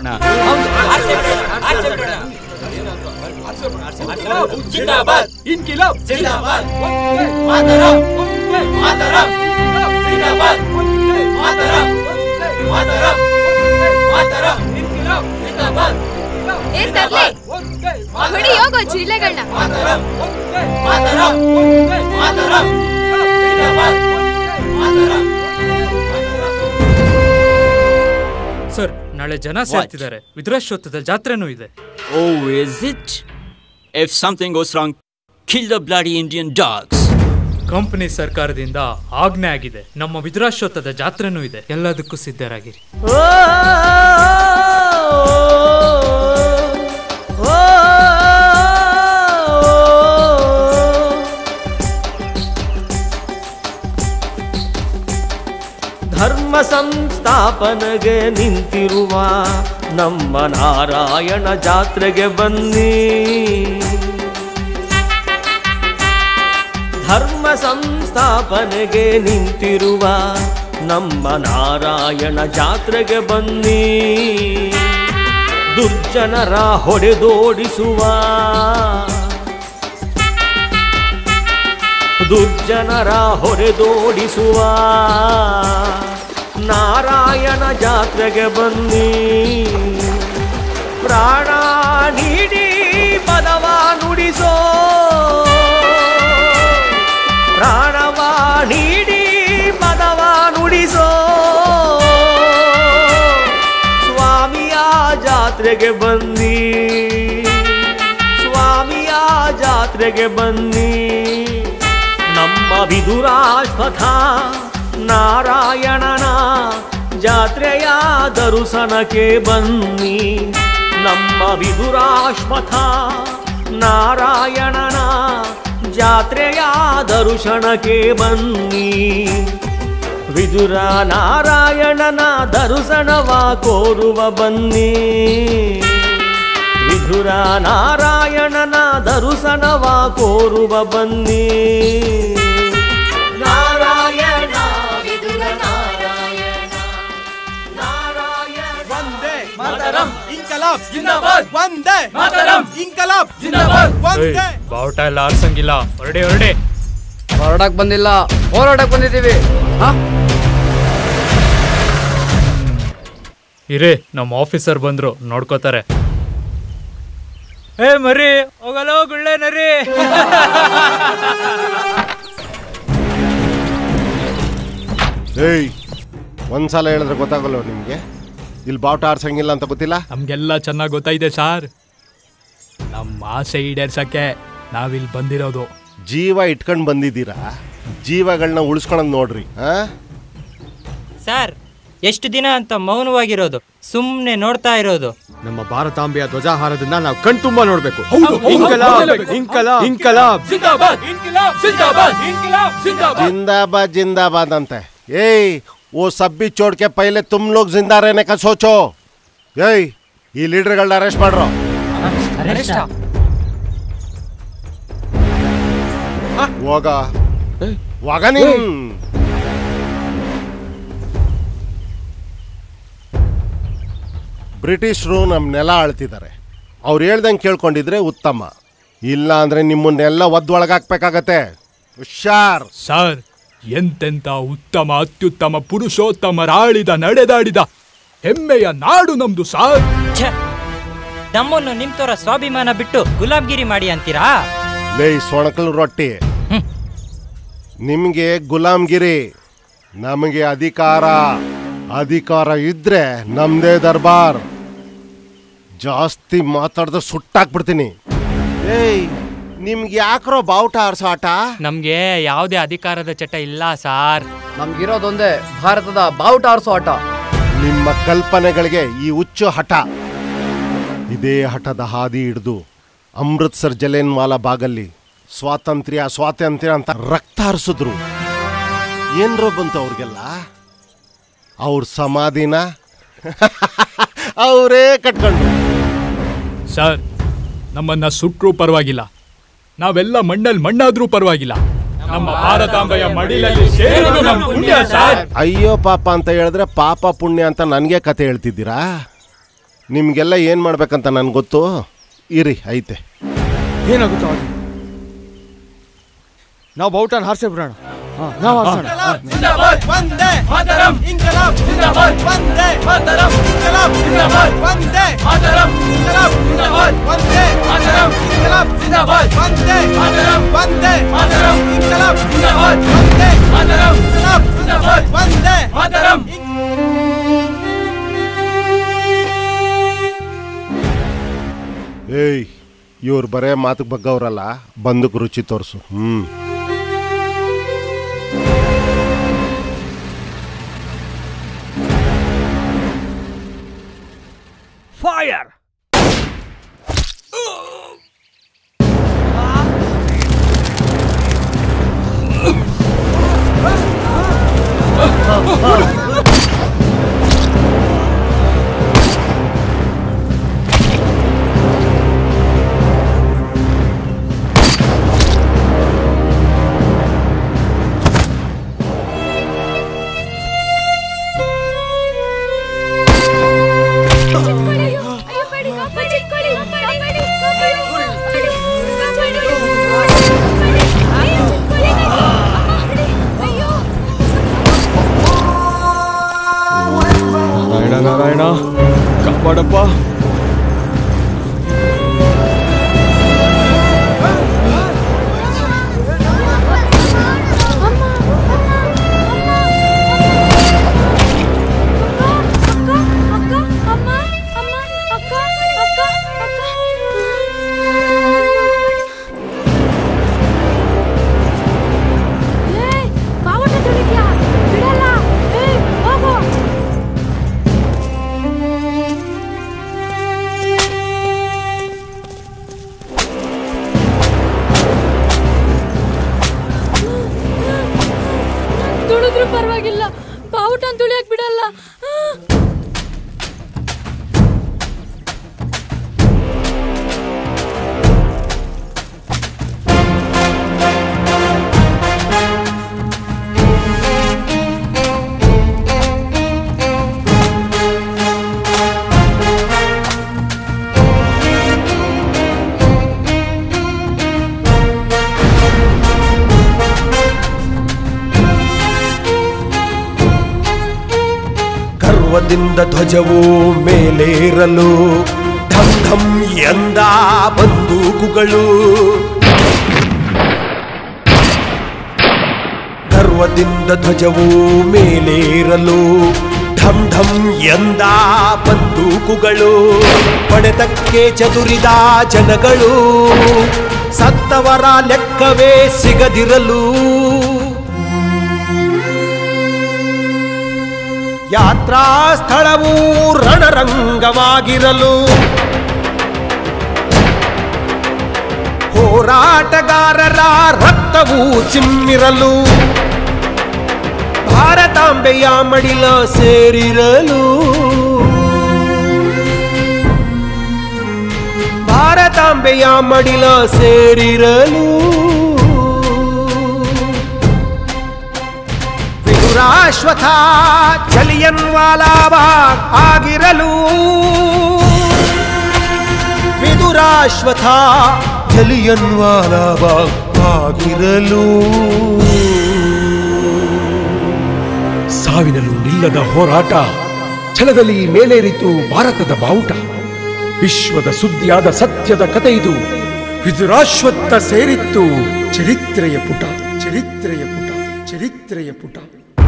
ಜಿಂದಾಬಾದ್ ಇನ್ಕಿಲಾಬ್ ಜಿಂದಾಬಾದ್ ಮಾತರಂ ಮಾತರಂ ಜಿಂದಾಬಾದ್ ಮಾತರಂ ಮಾತರಂ ಮಾತರಂ ಇನ್ಕಿಲಾಬ್ ಜಿಂದಾಬಾದ್. ಏ ತರ್ಲೆ ಹೊಡಿ ಹೋಗೋ ಜಿಲ್ಲೆಗಳನ್ನ. ಮಾತರಂ ಮಾತರಂ ಮಾತರಂ ಜಿಂದಾಬಾದ್ ಮಾತರಂ. ಸರ್, ನಾಳೆ ಜನ ಸೇರ್ತಿದ್ದಾರೆ. ವಿದುರಾಶ್ವತ್ಥದ ಜಾತ್ರೆನೂ ಇದೆ. Oh, is it? If something goes wrong, kill the bloody Indian dogs. Company ಸರ್ಕಾರದಿಂದ ಆಜ್ಞೆ ಆಗಿದೆ. ನಮ್ಮ ವಿದುರಾಶ್ವತ್ಥದ ಜಾತ್ರೆನೂ ಇದೆ. ಎಲ್ಲದಕ್ಕೂ ಸಿದ್ಧರಾಗಿರಿ. ಧರ್ಮ ಸಂಸ್ಥಾಪನೆಗೆ ನಿಂತಿರುವ ನಮ್ಮ ನಾರಾಯಣ ಜಾತ್ರೆಗೆ ಬನ್ನಿ. ಧರ್ಮ ಸಂಸ್ಥಾಪನೆಗೆ ನಿಂತಿರುವ ನಮ್ಮ ನಾರಾಯಣ ಜಾತ್ರೆಗೆ ಬನ್ನಿ. ದುರ್ಜನರ ಹೊಡೆದೋಡಿಸುವ ದುರ್ಜನರ ಹೊಡೆದೋಡಿಸುವ ನಾರಾಯಣ ಜಾತ್ರೆಗೆ ಬನ್ನಿ. ಪ್ರಾಣ ನೀಡಿ ಪದವ ನುಡಿಸೋ ಪ್ರಾಣವ ನೀಡಿ ಪದವ ನುಡಿಸೋ ಸ್ವಾಮಿಯ ಜಾತ್ರೆಗೆ ಬನ್ನಿ. ಸ್ವಾಮಿಯ ಜಾತ್ರೆಗೆ ಬನ್ನಿ. ನಮ್ಮ ವಿದುರಾಶ್ವಥ ನಾರಾಯಣನ ಜಾತ್ರೆಯ ದರುಶನಕ್ಕೆ ಬನ್ನಿ. ನಮ್ಮ ವಿದುರಾಶ್ವಥ ನಾರಾಯಣನ ಜಾತ್ರೆಯ ದರುಶನಕ್ಕೆ ಬನ್ನಿ. ವಿದುರ ನಾರಾಯಣನ ದರುಶನವ ಕೋರುವ ಬನ್ನಿ. ವಿದುರ ನಾರಾಯಣನ ದರುಶನವ ಕೋರುವ ಬನ್ನಿ. ನಾರಾಯಣ ವಿದುರ ನಾರಾಯಣ ನಾರಾಯಣ ವಂದೇ ಮಾತರಂ ಇನ್ಕಲಾಬ್ ಜಿಂದಾಬಾದ್. ವಂದೇ ಮಾತರಂ ಇನ್ಕಲಾಬ್ ಜಿಂದಾಬಾದ್. ವಂದೇ ಬಾವುಟ ಎಲ್ಲ ಆರ್ಸಂಗಿಲ್ಲ. ಹೊರಡೆ ಹೊರಡೆ. ಹೊರಡಕ್ ಬಂದಿಲ್ಲ, ಹೋರಾಟಕ್ ಬಂದಿದ್ದೀವಿ. ಇರೇ, ನಮ್ಮ ಆಫೀಸರ್ ಬಂದ್ರು, ನೋಡ್ಕೋತಾರೆ. ಏ ಮರಿ ಹೋಗಲೋ ಗುಳ್ಳೆ ನರಿ. ಏಯ್, ಒಂದ್ಸಲ ಹೇಳಿದ್ರೆ ಗೊತ್ತಾಗಲ್ಲ ನಿಮ್ಗೆ? ಇಲ್ಲಿ ಬಾವುಟ ಆರ್ಸಂಗಿಲ್ಲ ಅಂತ ಗೊತ್ತಿಲ್ಲ? ನಮ್ಗೆಲ್ಲ ಚೆನ್ನಾಗಿ ಗೊತ್ತಾಯ್ತೆ ಸಾರ್. ನಮ್ಮ ಆಸೆ ಈಡೇರ್ಸಕ್ಕೆ ನಾವಿಲ್ಲಿ ಬಂದಿರೋದು. ಜೀವ ಇಟ್ಕೊಂಡು ಬಂದಿದ್ದೀರಾ, ಜೀವಗಳನ್ನ ಉಳಿಸ್ಕೊಳೋದು ನೋಡ್ರಿ. ಸರ್, ಎಷ್ಟು ದಿನ ಅಂತ ಮೌನವಾಗಿರೋದು, ಸುಮ್ಮನೆ ನೋಡ್ತಾ ಇರೋದು? ನಮ್ಮ ಭಾರತಾಂಬೆಯ ಧ್ವಜಾಹಾರದಿಂದ ನಾವು ಕಣ್ ತುಂಬಾ ನೋಡ್ಬೇಕು. जिंदाबाद जिंदाबाद अंते. ए वो सब भी छोड़ के पहले तुम लोग जिंदा रहने का सोचो. ए ये लीडर गल अरेस्ट मार रो. वागा वागा नहीं. ಬ್ರಿಟಿಷರು ನಮ್ಮ ನೆಲ ಆಳ್ತಿದ್ದಾರೆ. ಅವ್ರು ಹೇಳ್ದಂಗೆ ಕೇಳ್ಕೊಂಡಿದ್ರೆ ಉತ್ತಮ, ಇಲ್ಲ ಅಂದ್ರೆ ನಿಮ್ಮನ್ನೆಲ್ಲ ಒದ್ದೊಳಗಾಕ್ಬೇಕಾಗತ್ತೆ. ಹುಷಾರ್. ಸರ್, ಎಂತೆಂತ ಉತ್ತಮ ಅತ್ಯುತ್ತಮ ಪುರುಷೋತ್ತಮರಾಳಿದ ನಡೆದಾಡಿದ ಹೆಮ್ಮೆಯ ನಾಡು ನಮ್ದು ಸಾರ್. ನಮ್ಮನ್ನು ನಿಮ್ ತರ ಸ್ವಾಭಿಮಾನ ಬಿಟ್ಟು ಗುಲಾಮ್ಗಿರಿ ಮಾಡಿ ಅಂತೀರಾ? ಲೇ ಸೊಣಕಲ್ ರೊಟ್ಟಿ, ನಿಮ್ಗೆ ಗುಲಾಮ್ಗಿರಿ, ನಮಗೆ ಅಧಿಕಾರ. ಅಧಿಕಾರ ಇದ್ರೆ ನಮ್ದೇ ದರ್ಬಾರ್. ಜಾಸ್ತಿ ಮಾತಾಡ್ದ ಸುಟ್ಟಾಕ್ಬಿಡ್ತೀನಿ. ಏಯ್, ನಿಮ್ಗೆ ಯಾಕ್ರೋ ಬಾವುಟ ಆರ್ಸೋ ಆಟ? ನಮ್ಗೆ ಯಾವುದೇ ಅಧಿಕಾರದ ಚಟ ಇಲ್ಲ ಸಾರ್. ನಮ್ಗಿರೋದೊಂದೇ ಭಾರತದ ಬಾವುಟ ಆರ್ಸೋ ಆಟ. ನಿಮ್ಮ ಕಲ್ಪನೆಗಳಿಗೆ ಈ ಹುಚ್ಚು ಹಠ. ಇದೇ ಹಠದ ಹಾದಿ ಹಿಡಿದು ಅಮೃತ್ಸರ್ ಜಲಿಯನ್ವಾಲಾ ಬಾಗಲ್ಲಿ ಸ್ವಾತಂತ್ರ್ಯ ಸ್ವಾತಂತ್ರ್ಯ ಅಂತ ರಕ್ತ ಹರಿಸಿದ್ರು. ಏನ್ರೋ ಬಂತು ಅವ್ರಿಗೆಲ್ಲ? ಅವ್ರ ಸಮಾಧಿನ ಅವರೇ ಕಟ್ಕೊಂಡ್ರು. ಸರ್, ನಮ್ಮನ್ನ ಸುಟ್ರೂ ಪರವಾಗಿಲ್ಲ, ನಾವೆಲ್ಲ ಮಣ್ಣಲ್ಲಿ ಮಣ್ಣಾದ್ರೂ ಪರವಾಗಿಲ್ಲ, ನಮ್ಮ ಭಾರತಾಂಬೆಯ ಮಡಿಲಲ್ಲಿ ಸೇರೋದು ನಮ್ಮ ಪುಣ್ಯ ಸರ್. ಅಯ್ಯೋ ಪಾಪ ಅಂತ ಹೇಳಿದ್ರೆ ಪಾಪ ಪುಣ್ಯ ಅಂತ ನನಗೆ ಕತೆ ಹೇಳ್ತಿದ್ದೀರಾ? ನಿಮ್ಗೆಲ್ಲ ಏನ್ ಮಾಡ್ಬೇಕಂತ ನನ್ಗೆ ಗೊತ್ತು. ಇರಿ, ಐತೆ. ಏನಾಗುತ್ತೋ ನಾವು ಬಾವುಟನ ಹಾರಿಸೇ ಬಿಡೋಣ. ನಾವು ಜಿಂದಾಬಾದ್. ವಂದೇ ಮಾತರಂ ಇನ್ಕಲಾಬ್ ಜಿಂದಾಬಾದ್. ವಂದೇ ಮಾತರಂ ಇನ್ಕಲಾಬ್ ಜಿಂದಾಬಾದ್. ವಂದೇ ಮಾತರಂ ಇನ್ಕಲಾಬ್ ಜಿಂದಾಬಾದ್. ವಂದೇ ಮಾತರಂ ಇನ್ಕಲಾಬ್ ಜಿಂದಾಬಾದ್. ವಂದೇ ಮಾತರಂ ವಂದೇ ಮಾತರಂ ಇನ್ಕಲಾಬ್ ಜಿಂದಾಬಾದ್. ವಂದೇ ಮಾತರಂ ಇನ್ಕಲಾಬ್ ಜಿಂದಾಬಾದ್. ವಂದೇ ಮಾತರಂ. ಏಯ್, ಇವ್ರು ಬರೇ ಮಾತಕ್ಕೆ ಬಗ್ಗವ್ರಲ್ಲ, ಬಂದಕ್ಕೆ ರುಚಿ ತೋರಿಸು. Hmm fire. ಶ್ರೀಮನ್ನಾರಾಯಣ ಕಾಪಾಡಪ್ಪ. ಪರವಾಗಿಲ್ಲ, ಬಾವುಟ ತುಳಿಯಕ್ ಬಿಡಲ್ಲ. ದಿಂದ ಧ್ವಜವು ಮೇಲೇರಲು ಢಂ ಢಂ ಎಂದ ಬಂದೂಕುಗಳು. ಗರ್ವದಿಂದ ಧ್ವಜವು ಮೇಲೇರಲು ಢಂ ಢಂ ಎಂದ ಬಂದೂಕುಗಳು. ಪಡೆತಕ್ಕೆ ಚದುರಿದ ಜನಗಳು ಸತ್ತವರ ಲೆಕ್ಕವೇ ಸಿಗದಿರಲು. ಯಾತ್ರಾ ಸ್ಥಳವು ರಣರಂಗವಾಗಿರಲು. ಹೋರಾಟಗಾರರ ರಕ್ತವು ಚಿಮ್ಮಿರಲು. ಭಾರತಾಂಬೆಯ ಮಡಿಲ ಸೇರಿರಲು. ಭಾರತಾಂಬೆಯ ಮಡಿಲ ಸೇರಿರಲು. ವಿದುರಾಶ್ವಥ ಜಲಿಯನ್ ವಾಲಾಬಾಗ್ ಆಗಿರಲು. ವಿದುರಾಶ್ವಥ ಜಲಿಯನ್ ವಾಲಾಬಾಗ್ ಆಗಿರಲು. ಸಾವಿನಲ್ಲೂ ನಿಲ್ಲದ ಹೋರಾಟ, ಛಲದಲ್ಲಿ ಮೇಲೇರಿತು ಭಾರತದ ಬಾವುಟ. ವಿಶ್ವದ ಸುದ್ದಿಯಾದ ಸತ್ಯದ ಕತೆ ಇದು. ವಿದುರಾಶ್ವತ್ಥ ಸೇರಿತ್ತು ಚರಿತ್ರೆಯ ಪುಟ, ಚರಿತ್ರೆಯ ಪುಟ, ಚರಿತ್ರೆಯ ಪುಟ.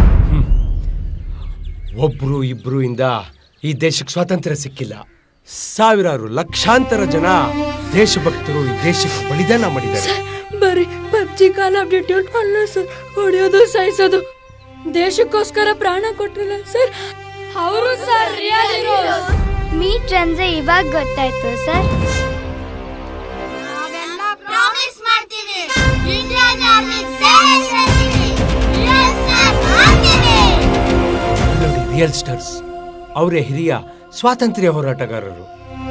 ಒಬ್ರು ಇಬ್ರು ಇಂದ ಈ ದೇಶಕ್ಕೆ ಸ್ವಾತಂತ್ರ್ಯ ಸಿಕ್ಕಿಲ್ಲ. ಸಾವಿರಾರು ಲಕ್ಷಾಂತರ ಜನ ದೇಶಭಕ್ತರು ಈ ದೇಶಕ್ಕೆ ಬಲಿದಾನ ಮಾಡಿದ್ದಾರೆ. ಬರೀ ಪಬ್ಜಿ ಕಾಲ್ ಆಫ್ ಡ್ಯೂಟಿ ಅಲ್ಲ ಸರ್, ಹೊಡೆಯೋದು ಸಾಯಿಸೋದು. ದೇಶಕ್ಕೋಸ್ಕರ ಪ್ರಾಣ ಕೊಟ್ಟಿಲ್ಲ ಸರ್ ಅವರು. ಸರ್ ಮೀಟ್ ಅಂದ್ರೆ ಇವಾಗ ಗೊತ್ತಾಯ್ತು ಸರ್. ಪ್ರಾಮಿಸ್ ಮಾಡ್ತೀವಿ, ಇಂಡಿಯನ್ ಆರ್ಮಿ ಸೇವೆ ಮಾಡ್ತೀವಿ, ರಿಯಲ್ ಸ್ಟಾರ್ ಆಗ್ತೀವಿ. ನೋಡಿ ರಿಯಲ್ ಸ್ಟಾರ್ಸ್, ಅವರೇ ಹಿರಿಯ ಸ್ವಾತಂತ್ರ್ಯ ಹೋರಾಟಗಾರರು.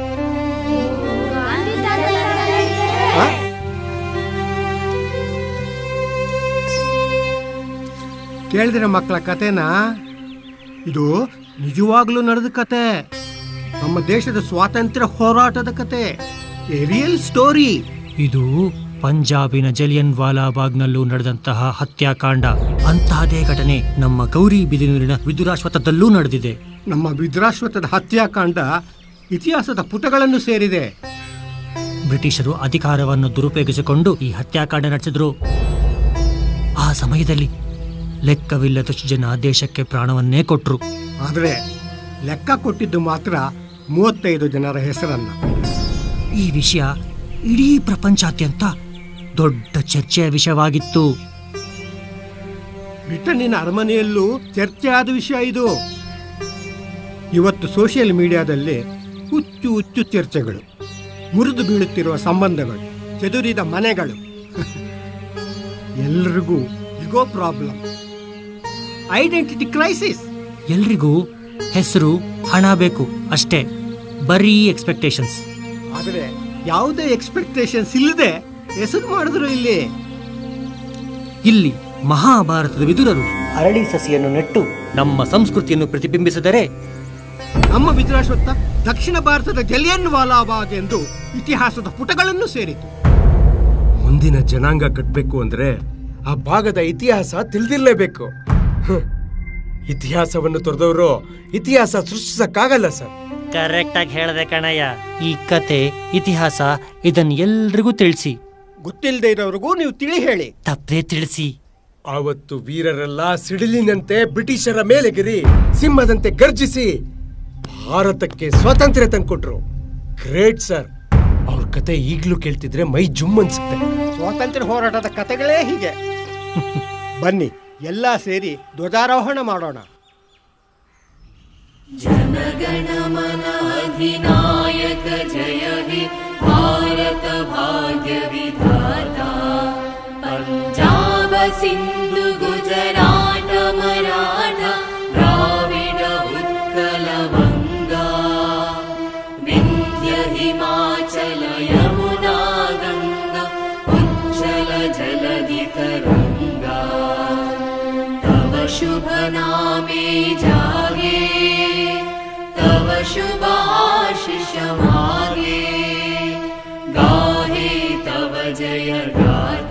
ಕೇಳಿದ್ರೆ ಮಕ್ಕಳ ಕತೆನಾ? ಇದು ನಿಜವಾಗ್ಲೂ ನಡೆದ ಕತೆ. ನಮ್ಮ ದೇಶದ ಸ್ವಾತಂತ್ರ್ಯ ಹೋರಾಟದ ಕತೆ, ಎ ರಿಯಲ್ ಸ್ಟೋರಿ. ಇದು ಪಂಜಾಬಿನ ಜಲಿಯನ್ ವಾಲಾಬಾಗ್ನಲ್ಲೂ ನಡೆದಂತಹ ಹತ್ಯಾಕಾಂಡ. ಅಂತಹದೇ ಘಟನೆ ನಮ್ಮ ಗೌರಿ ಬಿದನೂರಿನ ವಿದುರಾಶ್ವತ್ಥದಲ್ಲೂ ನಡೆದಿದೆ. ನಮ್ಮ ವಿದುರಾಶ್ವತ್ಥದ ಹತ್ಯಾಕಾಂಡ ಇತಿಹಾಸದ ಪುಟಗಳನ್ನು ಸೇರಿದೆ. ಬ್ರಿಟಿಷರು ಅಧಿಕಾರವನ್ನು ದುರುಪಯೋಗಿಸಿಕೊಂಡು ಈ ಹತ್ಯಾಕಾಂಡ ನಡೆಸಿದ್ರು. ಆ ಸಮಯದಲ್ಲಿ ಲೆಕ್ಕವಿಲ್ಲದಷ್ಟು ಜನ ದೇಶಕ್ಕೆ ಪ್ರಾಣವನ್ನೇ ಕೊಟ್ರು. ಆದರೆ ಲೆಕ್ಕ ಕೊಟ್ಟಿದ್ದು ಮಾತ್ರ ಮೂವತ್ತೈದು ಜನರ ಹೆಸರನ್ನ. ಈ ವಿಷಯ ಇಡೀ ಪ್ರಪಂಚಾದ್ಯಂತ ದೊಡ್ಡ ಚರ್ಚೆಯ ವಿಷಯವಾಗಿತ್ತು. ಬ್ರಿಟನ್ನಿನ ಅರಮನೆಯಲ್ಲೂ ಚರ್ಚೆ ಆದ ವಿಷಯ ಇದು. ಇವತ್ತು ಸೋಷಿಯಲ್ ಮೀಡಿಯಾದಲ್ಲಿ ಹುಚ್ಚು ಹುಚ್ಚು ಚರ್ಚೆಗಳು, ಮುರಿದು ಬೀಳುತ್ತಿರುವ ಸಂಬಂಧಗಳು, ಚೆದುರಿದ ಮನೆಗಳು. ಎಲ್ರಿಗೂ ಇಗೋ ಪ್ರಾಬ್ಲಮ್, ಐಡೆಂಟಿಟಿ ಕ್ರೈಸಿಸ್. ಎಲ್ರಿಗೂ ಹೆಸರು, ಹಣ ಬೇಕು ಅಷ್ಟೇ, ಬರೀ ಎಕ್ಸ್ಪೆಕ್ಟೇಷನ್ಸ್. ಆದರೆ ಯಾವುದೇ ಎಕ್ಸ್ಪೆಕ್ಟೇಷನ್ಸ್ ಇಲ್ಲದೆ ಹೆಸರು ಮಾಡಿದ್ರು ಇಲ್ಲಿ. ಇಲ್ಲಿ ಮಹಾಭಾರತದ ವಿದುರರು ಅರಳಿ ಸಸಿಯನ್ನು ನೆಟ್ಟು ನಮ್ಮ ಸಂಸ್ಕೃತಿಯನ್ನು ಪ್ರತಿಬಿಂಬಿಸಿದರೆ, ನಮ್ಮ ವಿದುರಾಶ್ವತ್ಥ ದಕ್ಷಿಣ ಭಾರತದ ಜಲಿಯನ್ ವಾಲಾಬಾಗ್ ಎಂದು ಇತಿಹಾಸದ ಪುಟಗಳನ್ನು ಸೇರಿತು. ಮುಂದಿನ ಜನಾಂಗ ಕಟ್ಟಬೇಕು ಅಂದ್ರೆ ಆ ಭಾಗದ ಇತಿಹಾಸ ತಿಳಿದಿರಲೇಬೇಕು. ಇತಿಹಾಸವನ್ನು ತೊರೆದವರು ಇತಿಹಾಸ ಸೃಷ್ಟಿಸಕ್ಕಾಗಲ್ಲ ಸರ್. ಕರೆಕ್ಟ್ ಆಗಿ ಹೇಳ್ದೆ ಕಣಯ್ಯ. ಈ ಕತೆ ಇತಿಹಾಸ ಇದನ್ ಎಲ್ರಿಗೂ ತಿಳಿಸಿ. ಗೊತ್ತಿಲ್ಲದೆ ಇರೋರಿಗೂ ನೀವು ತಿಳಿ ಹೇಳಿ. ತಪ್ಪದೇ ತಿಳಿಸಿ. ಆವತ್ತು ವೀರರೆಲ್ಲ ಸಿಡಿಲಿನಂತೆ ಬ್ರಿಟಿಷರ ಮೇಲೆಗಿರಿ ಸಿಂಹದಂತೆ ಗರ್ಜಿಸಿ ಭಾರತಕ್ಕೆ ಸ್ವಾತಂತ್ರ್ಯ ತಂದ್ಕೊಟ್ರು. Great sir. ಅವ್ರ ಕತೆ ಈಗ್ಲೂ ಕೇಳ್ತಿದ್ರೆ ಮೈ ಜುಮ್ ಅನ್ಸುತ್ತೆ. ಸ್ವಾತಂತ್ರ್ಯ ಹೋರಾಟದ ಕತೆಗಳೇ ಹೀಗೆ. ಬನ್ನಿ ಎಲ್ಲ ಸೇರಿ ಧ್ವಜಾರೋಹಣ ಮಾಡೋಣ. ಜನಗಣ ಮನ ಅಧಿನಾಯಕ ಜಯ ಹೇ ಭಾರತ ಭಾಗ್ಯ ವಿಧಾತ. ಪಂಜಾಬ ಸಿಂಧು ಗುಜರಾಟ ಮರಾಠ ದ್ರಾವಿಡ ಉತ್ಕಲ ಬಂಗಾ ವಿಂಧ್ಯ ಹಿಮಾಚಲ ಯಮುನಾ ಗಂಗಾ ಉಜ್ಜಲ ಜಲಧಿ ತರಂಗಾ. ತವ ಶುಭ ನಾಮೇ ಜಾಗೆ तव शुभ आशीष मागे गाहे तव जय गाथा.